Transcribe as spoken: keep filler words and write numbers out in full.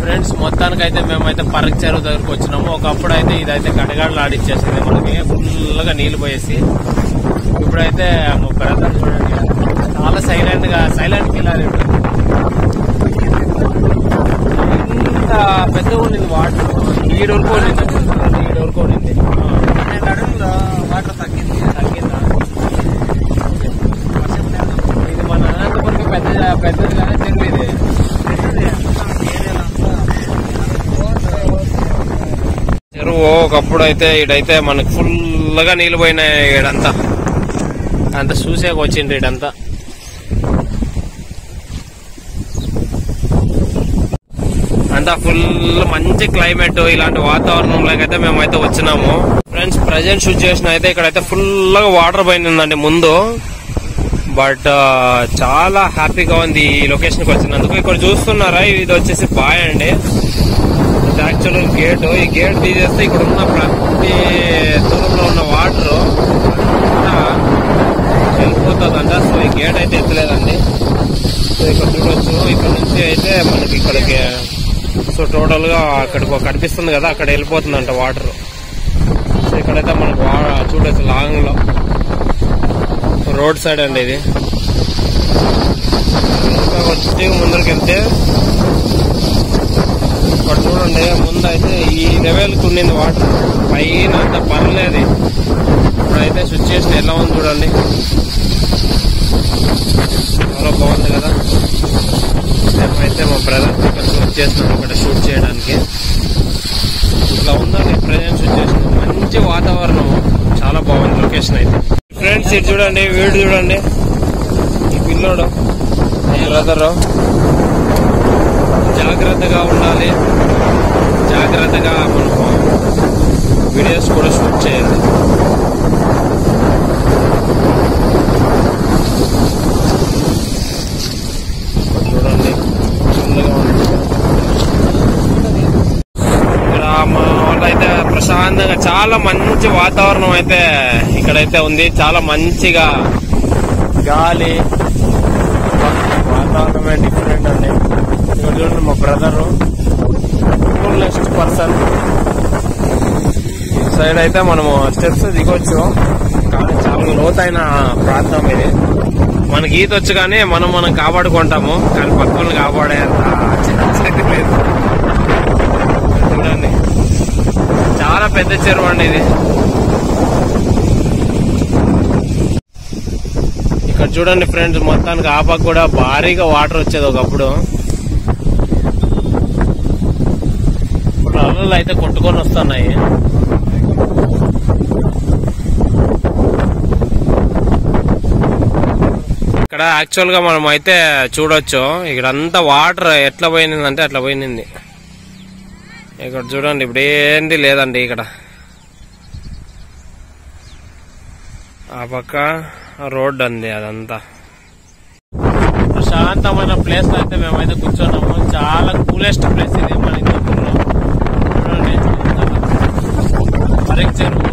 Friends మొత్తానికైతే మేమైతే పరక చెరువు దగ్గరకు వచ్చినాము. ఒకప్పుడు అయితే ఇదైతే గడగడలు ఆడిచ్చేసింది మనకి, ఫుల్ గా నీళ్లు పోయేసి. ఇప్పుడైతే మా బ్రదర్ చూడండి చాలా సైలెంట్ గా సైలెంట్ కిల్లర్. ఇంత పెద్దగా ఉండింది వాటర్, ఈడు వరకు ఉండింది, ఈడు వరకు ఉండింది. వాటర్ తగ్గింది తగ్గిందా ఇది మన అనంతపురం పెద్ద పెద్దది కదా చెరువు ఇది. చెరువు ఒకప్పుడు అయితే ఇడైతే మనకు ఫుల్ గా నీళ్ళు పోయినాయి. ఈడంతా అంత చూసేకి వచ్చింది ఇడంతా. అంతా ఫుల్ మంచి క్లైమేట్, ఇలాంటి వాతావరణంలోకైతే మేమైతే వచ్చినాము. ఫ్రెండ్స్ ప్రజెంట్ సిచ్యువేషన్ అయితే ఇక్కడైతే ఫుల్ గా వాటర్ పోయిందండి ముందు. బట్ చాలా హ్యాపీగా ఉంది ఈ లొకేషన్ కి వచ్చినందుకు. ఇక్కడ చూస్తున్నారా ఇది వచ్చేసి బాయ్ అండి, ఇది యాక్చువల్ గేట్. ఈ గేట్ తీసేస్తే ఇక్కడ ఉన్న ప్రతి దూరంలో ఉన్న వాటర్ వెళ్ళిపోతుందంట. సో ఈ గేట్ అయితే ఎత్తలేదండి. సో ఇక్కడ చూడొచ్చు, ఇక్కడ నుంచి అయితే మనకి ఇక్కడికి సో టోటల్ గా అక్కడికి కనిపిస్తుంది కదా, అక్కడ వెళ్ళిపోతుందంట వాటర్. సో ఇక్కడైతే మనకు చూడొచ్చు లాంగ్ లో రోడ్ సైడ్ అండి ఇది. ఇంకా వచ్చి ముందరికి వెళ్తే ఇక్కడ చూడండి ముందు అయితే ఈ లెవెల్కి ఉండింది వాటర్, పైన అంత పర్లేదు. ఇప్పుడైతే సిచ్యువేషన్ ఎలా ఉంది చూడండి, చాలా బాగుంది కదా. మేమైతే మా బ్రదర్ దగ్గరికి వచ్చేస్తున్నాం ఇక్కడ షూట్ చేయడానికి. ఇట్లా ఉందండి ప్రజెంట్ సిచ్యువేషన్, మంచి వాతావరణం, చాలా బాగుంది లొకేషన్ అయితే. ఫ్రెండ్స్ ఇది చూడండి, వీడు చూడండి, ఈ పిల్లోడు బ్రదరు. జాగ్రత్తగా ఉండాలి, జాగ్రత్తగా మనకు వీడియోస్ కూడా షూట్ చేయాలి. చూడండి చల్లగా ఉంది ఇక్కడ. మా వాళ్ళు అయితే ప్రశాంతంగా, చాలా మంచి వాతావరణం అయితే ఇక్కడైతే ఉంది. చాలా మంచిగా గాలి, వాతావరణమే డిఫరెంట్ అండి. ఇక్కడ చూడండి మా బ్రదరు కూలెస్ట్ పర్సన్. ఈ సైడ్ అయితే మనము స్టెప్స్ దిగొచ్చు, కానీ చాలా లోతైన ప్రాంతం ఇది. మనకి ఈత వచ్చు కానీ మనం మనం కాపాడుకుంటాము, కానీ పక్కన కాపాడేంత శక్తి లేదు. చూడండి చాలా పెద్ద చెరువు అండి ఇది. ఇక్కడ చూడండి ఫ్రెండ్స్, మొత్తానికి ఆపకు కూడా భారీగా వాటర్ వచ్చేది ఒకప్పుడు. ఇప్పుడు అలలు అయితే కొట్టుకొని వస్తున్నాయి. ఇక్కడ యాక్చువల్ గా మనం అయితే చూడొచ్చు, ఇక్కడ అంతా వాటర్ ఎట్లా పోయిందంటే అట్లా పోయింది. ఇక్కడ చూడండి ఇప్పుడు ఏంటి లేదండి. ఇక్కడ ఆ పక్క రోడ్ ఉంది, అదంతా ప్రశాంతమైన ప్లేస్ లో అయితే మేమైతే కూర్చున్నాము. చాలా కూలెస్ట్ ప్లేస్ ఇది మన ఇంట్లో. చూడండి పరక చెరువు